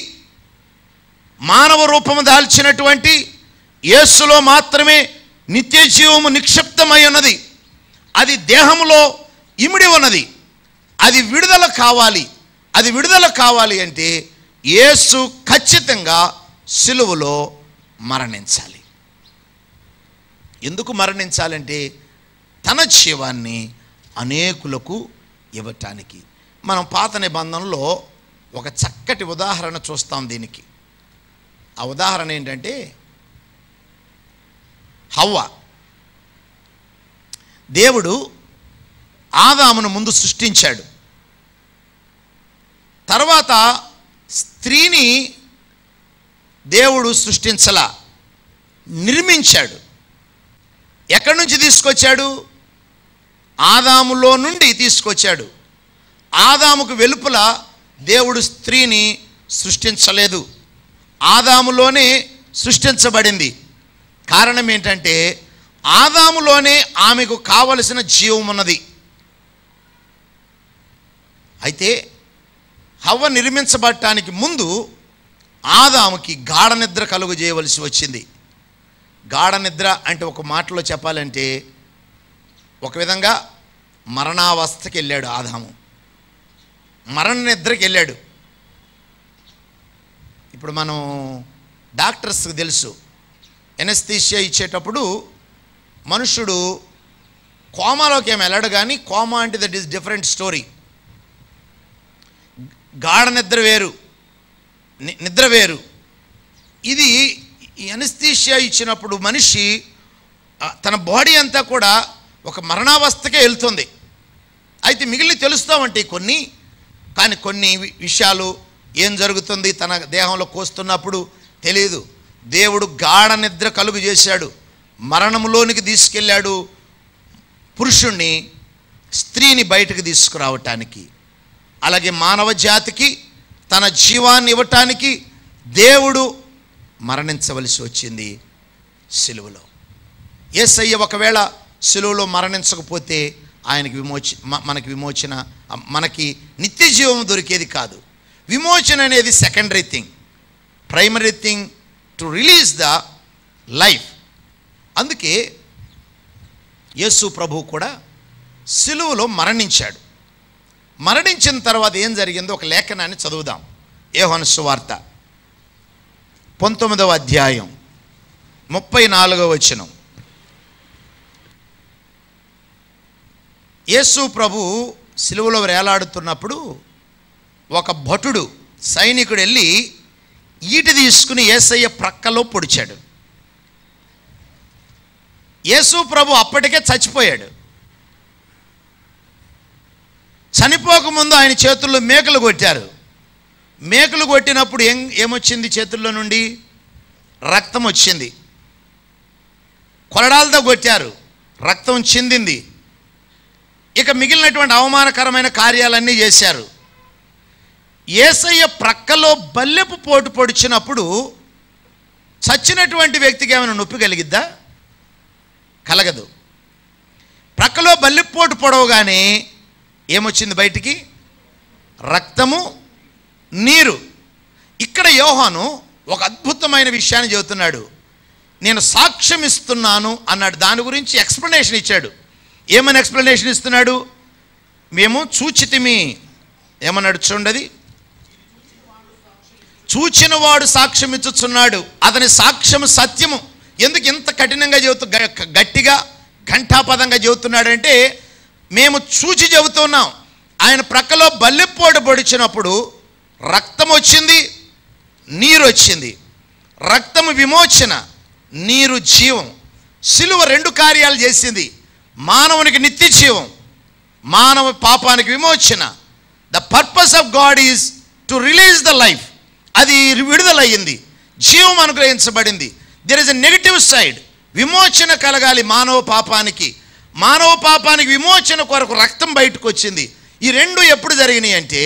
మానవ రూపము దాల్చినటువంటి యేసులో మాత్రమే నిత్య జీవము నిక్షిప్తమై ఉన్నది. అది దేహములో ఇమిడి ఉన్నది. అది విడుదల కావాలి. అది విడుదల కావాలి అంటే యేసు ఖచ్చితంగా సిలువలో మరణించాలి. ఎందుకు మరణించాలంటే తన జీవాన్ని అనేకులకు ఇవ్వటానికి. మనం పాత నిబంధనలో ఒక చక్కటి ఉదాహరణ చూస్తాం దీనికి. ఆ ఉదాహరణ ఏంటంటే హవ్వ. దేవుడు ఆదామును ముందు సృష్టించాడు, తర్వాత స్త్రీని దేవుడు సృష్టించలా, నిర్మించాడు. ఎక్కడి నుంచి తీసుకొచ్చాడు? ఆదాములో నుండి తీసుకొచ్చాడు. ఆదాముకు వెలుపల దేవుడు స్త్రీని సృష్టించలేదు, ఆదాములోనే సృష్టించబడింది. కారణం ఏంటంటే ఆదాములోనే ఆమెకు కావలసిన జీవం ఉన్నది. అయితే హవ్వ నిర్మించబడటానికి ముందు ఆదాముకి గాఢ నిద్ర కలుగు చేయవలసి వచ్చింది. గాఢ నిద్ర అంటే ఒక మాటలో చెప్పాలంటే ఒక విధంగా మరణావస్థకి వెళ్ళాడు ఆదాము, మరణ నిద్రకి వెళ్ళాడు. ఇప్పుడు మనం డాక్టర్స్కి తెలుసు, ఎనస్థీషియా ఇచ్చేటప్పుడు మనుషుడు కోమాలోకి ఏమి వెళ్ళాడు, కానీ కోమా అంటే దట్ ఈస్ డిఫరెంట్ స్టోరీ. గాఢ నిద్ర వేరు, నిద్ర వేరు. ఇది ఎనస్థీషియా ఇచ్చినప్పుడు మనిషి తన బాడీ అంతా కూడా ఒక మరణావస్థకే వెళ్తుంది. అయితే మిగిలిన తెలుస్తామంటే కొన్ని, కానీ కొన్ని విషయాలు ఏం జరుగుతుంది తన దేహంలో కోస్తున్నప్పుడు తెలియదు. దేవుడు గాఢ నిద్ర కలుగు చేశాడు, మరణంలోనికి తీసుకెళ్ళాడు పురుషుణ్ణి, స్త్రీని బయటకు తీసుకురావటానికి. అలాగే మానవ జాతికి తన జీవాన్ని ఇవ్వటానికి దేవుడు మరణించవలసి వచ్చింది సిలువలో. యేసయ్య ఒకవేళ సిలువలో మరణించకపోతే ఆయనకి విమోచ మనకి విమోచన, మనకి నిత్య జీవం దొరికేది కాదు. విమోచన అనేది secondary thing, primary thing to release the life. అందుకే యేసు ప్రభువు కూడా సిలువలో మరణించాడు. మరణించిన తర్వాత ఏం జరిగిందో ఒక లేఖనాన్ని చదువుదాం. యోహాను సువార్త పంతొమ్మిదవ అధ్యాయం ముప్పై నాలుగవ వచనం. యేసు ప్రభు సిలువలో వేలాడుతున్నప్పుడు ఒక భటుడు సైనికుడు వెళ్ళి ఈటి తీసుకుని యేసయ్య ప్రక్కలో పొడిచాడు. యేసు ప్రభు అప్పటికే చచ్చిపోయాడు. చనిపోకముందు ఆయన చేతుల్లో మేకలు కొట్టారు. మేకలు కొట్టినప్పుడు ఏం ఏమొచ్చింది చేతుల్లో నుండి? రక్తం వచ్చింది. కొరడాలతో కొట్టారు, రక్తం చిందింది. ఇక మిగిలినటువంటి అవమానకరమైన కార్యాలన్నీ చేశారు. యేసయ్య ప్రక్కలో బల్లెపు పోటు పొడిచినప్పుడు చచ్చినటువంటి వ్యక్తికి ఏమైనా నొప్పి కలిగిద్దా? కలగదు. ప్రక్కలో బల్లెపు పోటు పొడవగానే ఏమొచ్చింది బయటికి? రక్తము, నీరు. ఇక్కడ యోహాను ఒక అద్భుతమైన విషయాన్ని చెబుతున్నాడు. నేను సాక్ష్యం ఇస్తున్నాను అన్నాడు. దాని గురించి ఎక్స్ప్లెనేషన్ ఇచ్చాడు. ఏమని ఎక్స్ప్లెనేషన్ ఇస్తున్నాడు? మేము చూచితిమి ఏమన్నాడు చూడండి. చూచినవాడు సాక్ష్యం ఇచ్చుచున్నాడు, అతని సాక్ష్యం సత్యము. ఎందుకు ఇంత కఠినంగా చెబుతూ గట్టిగా ఘంటాపదంగా చెబుతున్నాడంటే మేము చూచి చెబుతున్నాం. ఆయన ప్రక్కలో బల్లెపోటు పొడిచినప్పుడు రక్తం వచ్చింది, నీరు వచ్చింది. రక్తము విమోచన, నీరు జీవం. సిలువ రెండు కార్యాలు చేసింది. మానవునికి నిత్య జీవం, మానవ పాపానికి విమోచన. The purpose of God is to release the life. అది విడుదలయ్యింది, జీవం అనుగ్రహించబడింది. There is a negative side. విమోచన కలగాలి మానవ పాపానికి. మానవ పాపానికి విమోచన కొరకు రక్తం బయటకు వచ్చింది. ఈ రెండు ఎప్పుడు జరిగినాయి అంటే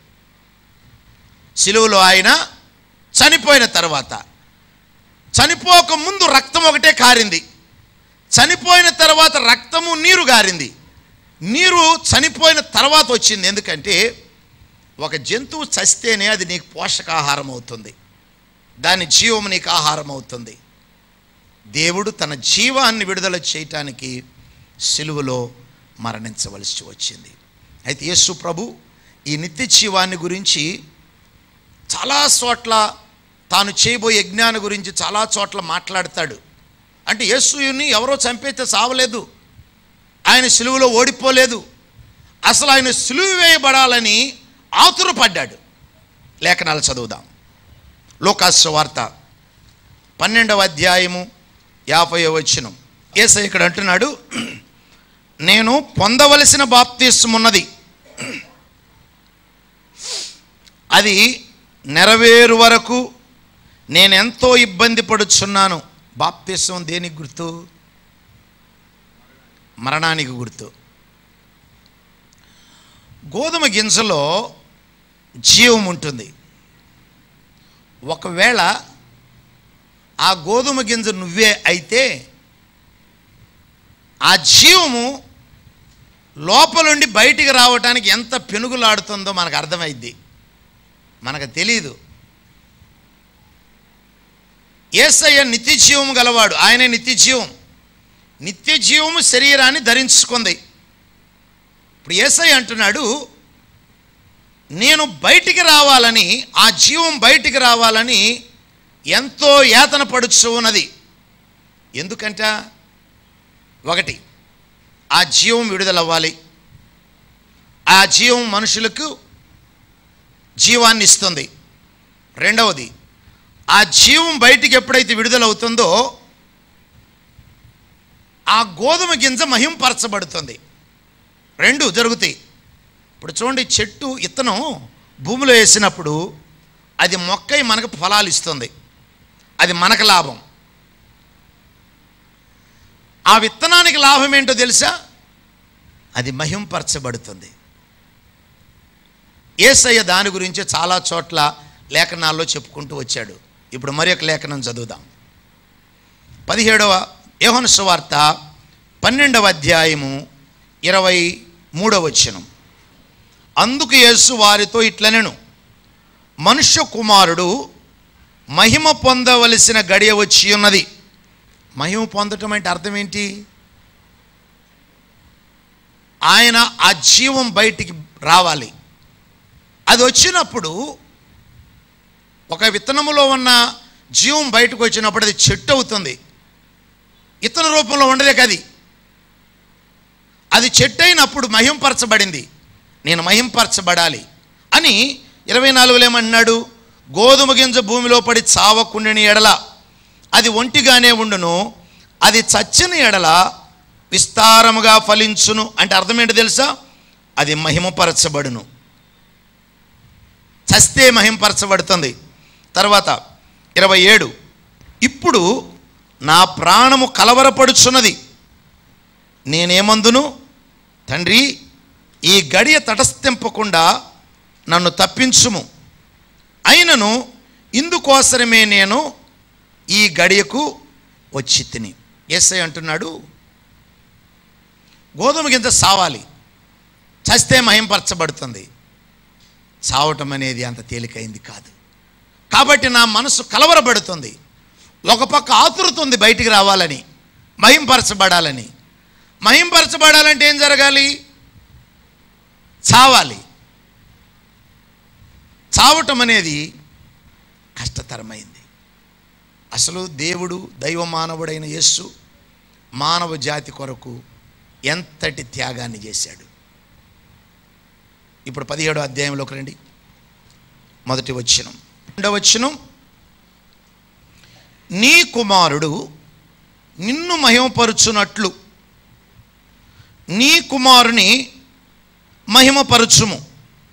సిలువలో ఆయన చనిపోయిన తర్వాత. చనిపోక ముందు రక్తం ఒకటే కారింది, చనిపోయిన తర్వాత రక్తము నీరు గారింది. నీరు చనిపోయిన తర్వాత వచ్చింది. ఎందుకంటే ఒక జంతువు చస్తేనే అది నీకు పోషకాహారం అవుతుంది, దాని జీవం నీకు ఆహారం అవుతుంది. దేవుడు తన జీవాన్ని విడుదల చేయటానికి సిలువలో మరణించవలసి వచ్చింది. అయితే యేసు ప్రభు ఈ నిత్య జీవాన్ని గురించి చాలా చోట్ల, తాను చేయబోయే యజ్ఞాన్ని గురించి చాలా చోట్ల మాట్లాడతాడు. అంటే యేసుని ఎవరో చంపేస్తే చావలేదు, ఆయన సిలువలో ఓడిపోలేదు, అసలు ఆయన సిలువ వేయబడాలని ఆతురపడ్డాడు. లేఖనాలు చదువుదాం. లూకాసు వార్త పన్నెండవ అధ్యాయము యాభైవ వచనం. యేసయ్య ఇక్కడ అంటున్నాడు, నేను పొందవలసిన బాప్తిస్మం ఉన్నది, అది నెరవేరు వరకు నేనెంతో ఇబ్బంది పడుచున్నాను. బాప్తిస్మం దేనికి గుర్తు? మరణానికి గుర్తు. గోధుమ గింజలో జీవం ఉంటుంది. ఒకవేళ ఆ గోధుమ గింజ నువ్వే అయితే ఆ జీవము లోపలుండి బయటికి రావటానికి ఎంత పెనుగులాడుతుందో మనకు అర్థమైద్ది. మనకు తెలీదు. యేసయ్య నిత్య జీవం గలవాడు. ఆయనే నిత్య జీవం. నిత్య జీవము శరీరాన్ని ధరించుకుంది. ఇప్పుడు యేసయ్య అంటున్నాడు, నేను బయటికి రావాలని, ఆ జీవం బయటికి రావాలని ఎంతో యాతన పడుచు ఉన్నది. ఎందుకంట? ఒకటి, ఆ జీవం విడుదలవ్వాలి. ఆ జీవం మనుషులకు జీవాన్ని ఇస్తుంది. రెండవది, ఆ జీవం బయటికి ఎప్పుడైతే విడుదలవుతుందో ఆ గోధుమ గింజ మహింపరచబడుతుంది. రెండు జరుగుతాయి. ఇప్పుడు చూడండి, చెట్టు ఇత్తనం భూమిలో వేసినప్పుడు అది మొక్కై మనకు ఫలాలు ఇస్తుంది. అది మనకు లాభం. ఆ విత్తనానికి లాభం ఏంటో తెలుసా? అది మహింపరచబడుతుంది. యేసయ్య దాని గురించి చాలా చోట్ల లేఖనాల్లో చెప్పుకుంటూ వచ్చాడు. ఇప్పుడు మరి ఒక లేఖనం చదువుదాం. పదిహేడవ యోహాను సువార్త పన్నెండవ అధ్యాయము ఇరవై మూడవ వచనం. అందుకు యేసు వారితో ఇట్లనెను, మనుష్య కుమారుడు మహిమ పొందవలసిన గడియ వచ్చి ఉన్నది. మహిమ పొందటం అంటే అర్థం ఏంటి? ఆయన ఆ జీవం బయటికి రావాలి. అది వచ్చినప్పుడు, ఒక విత్తనములో ఉన్న జీవం బయటకు వచ్చినప్పుడు అది చెట్టు అవుతుంది. ఇత్తన రూపంలో ఉండదే కది. అది చెట్టు అయినప్పుడు మహింపరచబడింది. నేను మహింపరచబడాలి అని ఇరవై నాలుగులో ఏమన్నాడు? గోధుమ గింజ భూమిలో పడి చావకుండిన ఎడల అది ఒంటిగానే ఉండును, అది చచ్చిన ఎడల విస్తారముగా ఫలించును. అంటే అర్థం ఏంటో తెలుసా? అది మహిమపరచబడును. చస్తే మహింపరచబడుతుంది. తర్వాత ఇరవై ఏడు, ఇప్పుడు నా ప్రాణము కలవరపడుచున్నది, నేనేమందును? తండ్రి, ఈ గడియ తటస్థింపకుండా నన్ను తప్పించుము. అయినను ఇందుకోసమే నేను ఈ గడియకు వచ్చి తిని. యేసయ్య అంటున్నాడు, గోధుమ గింజ సావాలి, చస్తే మహింపరచబడుతుంది. చావటం అనేది అంత తేలికైంది కాదు. కాబట్టి నా మనసు కలవరపడుతుంది. ఒక పక్క ఆతురత ఉంది బయటికి రావాలని, మహింపరచబడాలని. మహింపరచబడాలంటే ఏం జరగాలి? చావాలి. చావటం అనేది కష్టతరమైంది. అసలు దేవుడు, దైవ మానవుడైన యేసు మానవ జాతి కొరకు ఎంతటి త్యాగాన్ని చేశాడు. ఇప్పుడు పదిహేడో అధ్యాయంలోకి రండి. మొదటి వచనం, రెండవ వచనం. నీ కుమారుడు నిన్ను మహిమపరుచునట్లు నీ కుమారుని మహిమపరచుము.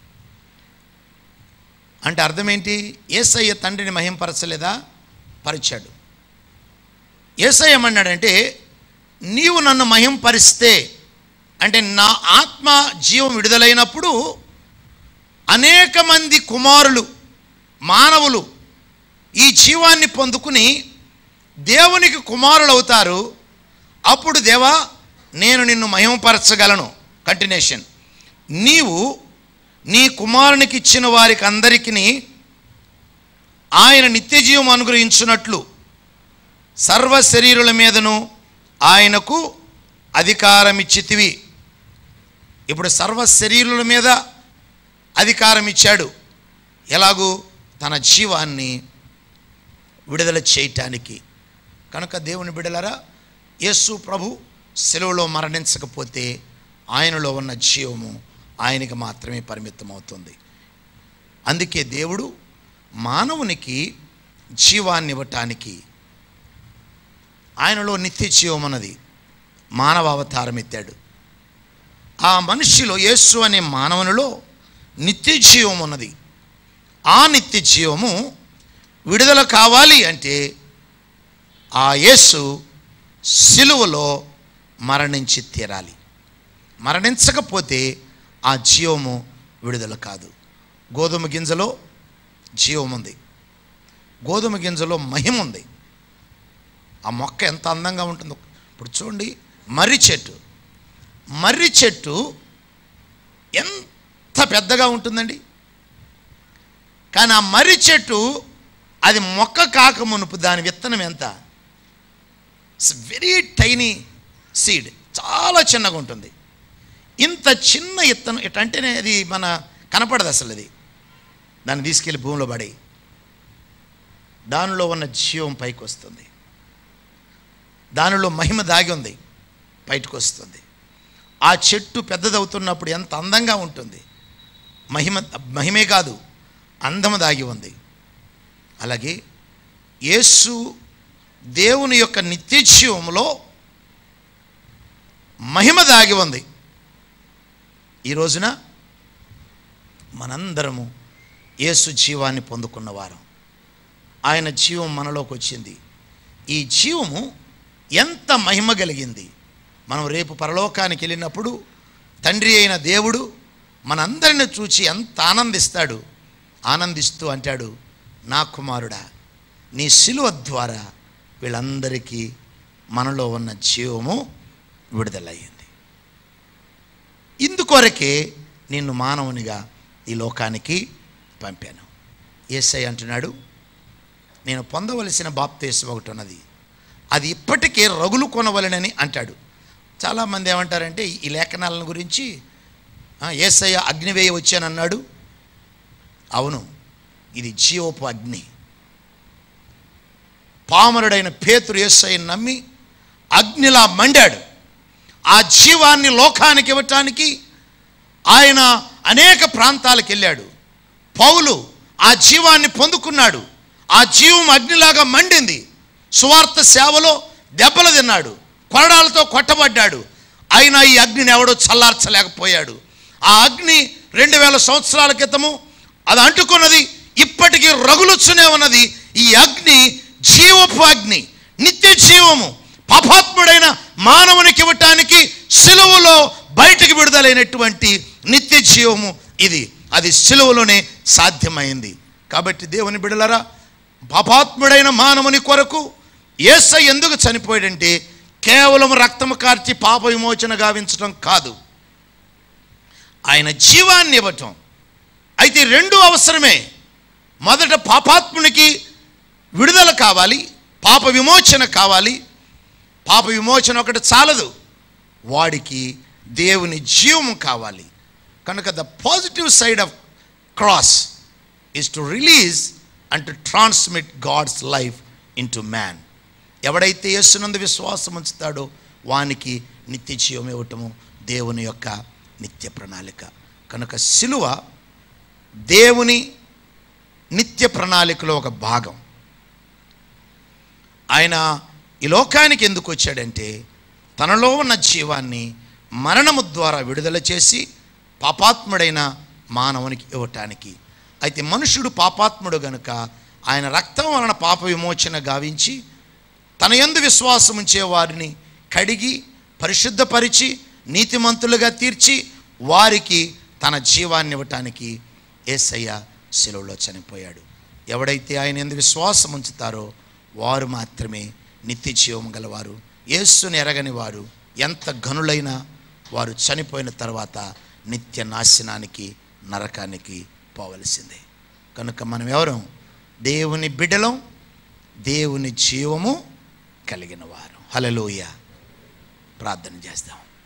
అంటే అర్థం ఏంటి? యేసయ్య తండ్రిని మహింపరచలేదా? పరిచాడు. యేసయ్య ఏమన్నాడంటే, నీవు నన్ను మహింపరిస్తే, అంటే నా ఆత్మ జీవం విడుదలైనప్పుడు అనేక మంది కుమారులు, మానవులు ఈ జీవాన్ని పొందుకుని దేవునికి కుమారులు అవుతారు. అప్పుడు దేవా, నేను నిన్ను మహిమపరచగలను. కంటిన్యూషన్. నీవు నీ కుమారునికి ఇచ్చిన వారికి అందరికీ ఆయన నిత్యజీవం అనుగ్రహించున్నట్లు సర్వ శరీరుల మీదను ఆయనకు అధికారం ఇచ్చితివి. ఇప్పుడు సర్వ శరీరుల మీద అధికారం ఇచ్చాడు. ఎలాగూ? తన జీవాన్ని విడుదల చేయటానికి. కనుక దేవుని బిడ్డలారా, యేసు ప్రభు సెలవులో మరణించకపోతే ఆయనలో ఉన్న జీవము ఆయనకి మాత్రమే పరిమితమవుతుంది. అందుకే దేవుడు మానవునికి జీవాన్ని ఇవ్వటానికి ఆయనలో నిత్య జీవం అన్నది మానవ అవతారం ఎత్తాడు. ఆ మనిషిలో, యేసు అనే మానవునిలో నిత్య జీవం ఉన్నది. ఆ నిత్య జీవము విడుదల కావాలి అంటే ఆ యేసు సిలువలో మరణించి తీరాలి. మరణించకపోతే ఆ జీవము విడుదల కాదు. గోధుమ గింజలో జీవం ఉంది, గోధుమ గింజలో మహిమ ఉంది. ఆ మొక్క ఎంత అందంగా ఉంటుందో. ఇప్పుడు చూడండి, మర్రి చెట్టు మర్రి చెట్టు ఎంత పెద్దగా ఉంటుందండి. కానీ ఆ మర్రి చెట్టు అది మొక్క కాక మునుపు దాని విత్తనం ఎంత? ఇట్స్ వెరీ టైనీ సీడ్, చాలా చిన్నగా ఉంటుంది. ఇంత చిన్న విత్తనం ఇటంటేనే అది మన కనపడదు అసలు. అది దాన్ని తీసుకెళ్ళి భూమిలో పడి దానిలో ఉన్న జీవం పైకి వస్తుంది. దానిలో మహిమ దాగి ఉంది, బయటకు వస్తుంది. ఆ చెట్టు పెద్దదవుతున్నప్పుడు ఎంత అందంగా ఉంటుంది. మహిమ మహిమే కాదు, అందము దాగి ఉంది. అలాగే యేసు దేవుని యొక్క నిత్య జీవంలో మహిమ దాగి ఉంది. ఈ రోజున మనందరము యేసు జీవాన్ని పొందుకున్నవారం. ఆయన జీవం మనలోకి వచ్చింది. ఈ జీవము ఎంత మహిమ కలిగింది. మనం రేపు పరలోకానికి వెళ్ళినప్పుడు తండ్రి అయిన దేవుడు మనందరిని చూచి ఎంత ఆనందిస్తాడు. ఆనందిస్తూ అంటాడు, నా కుమారుడా, నీ శిలువ ద్వారా వీళ్ళందరికీ మనలో ఉన్న జీవము విడుదలయ్యింది. ఇందుకొరకే నిన్ను మానవునిగా ఈ లోకానికి పంపాను. యేసయ్య అంటున్నాడు, నేను పొందవలసిన బాప్తీసం ఒకటి ఉన్నది, అది ఇప్పటికే రగులు కొనవలెనని అంటాడు. చాలామంది ఏమంటారంటే ఈ లేఖనాలను గురించి, యేసయ్య అగ్నివేయ వచ్చానన్నాడు. అవును, ఇది జీవపు అగ్ని. పామరుడైన పేతురు యేసయ్యను నమ్మి అగ్నిలా మండాడు. ఆ జీవాన్ని లోకానికి ఇవ్వటానికి ఆయన అనేక ప్రాంతాలకు వెళ్ళాడు. పౌలు ఆ జీవాన్ని పొందుకున్నాడు. ఆ జీవం అగ్నిలాగా మండింది. సువార్త సేవలో దెబ్బలు తిన్నాడు, కొరడాలతో కొట్టబడ్డాడు. అయినా ఈ అగ్నిని ఎవడో చల్లార్చలేకపోయాడు. ఆ అగ్ని రెండు వేల సంవత్సరాల క్రితము అది అంటుకున్నది, ఇప్పటికీ రగులుచునే ఉన్నది. ఈ అగ్ని జీవపు అగ్ని, నిత్య జీవము పాపాత్ముడైన మానవునికి ఇవ్వటానికి సిలువలో బయటికి విడుదలైనటువంటి నిత్య జీవము ఇది. అది సిలువలోనే సాధ్యమైంది. కాబట్టి దేవుని బిడ్డలారా, పాపాత్ముడైన మానవుని కొరకు యేసయ్య ఎందుకు చనిపోయాడంటే కేవలం రక్తము కార్చి పాప విమోచన గావించడం కాదు, ఆయన జీవాన్ని ఇవ్వటం. అయితే రెండు అవసరమే. మొదట పాపాత్మునికి విడుదల కావాలి, పాప విమోచన కావాలి. పాప విమోచన ఒకటి చాలదు, వాడికి దేవుని జీవము కావాలి. కనుక the positive side of cross is to release and to transmit God's life into man. ఎవడైతే యేసునందు విశ్వాసం ఉంచుతాడో వానికి నిత్య జీవం ఇవ్వటము దేవుని యొక్క నిత్య ప్రణాళిక. కనుక సిలువ దేవుని నిత్య ప్రణాళికలో ఒక భాగం. ఆయన ఈ లోకానికి ఎందుకు వచ్చాడంటే తనలో ఉన్న జీవాన్ని మరణము ద్వారా విడుదల చేసి పాపాత్ముడైన మానవునికి ఇవ్వటానికి. అయితే మనుషుడు పాపాత్ముడు గనుక ఆయన రక్తం వలన పాప విమోచన గావించి తన యందు విశ్వాసం ఉంచే వారిని కడిగి పరిశుద్ధపరిచి నీతిమంతులుగా తీర్చి వారికి తన జీవాన్ని ఇవ్వటానికి యేసయ్య శిలువలో చనిపోయాడు. ఎవడైతే ఆయన యందు విశ్వాసం ఉంచుతారో వారు మాత్రమే నిత్య జీవం గలవారు. యేసుని ఎరగని వారు ఎంత ఘనులైనా వారు చనిపోయిన తర్వాత నిత్య నాశనానికి, నరకానికి పోవలసిందే. కనుక మనం ఎవరం? దేవుని బిడ్డలం, దేవుని జీవము కలిగిన వారు. హల్లెలూయా. ప్రార్థన చేస్తాం.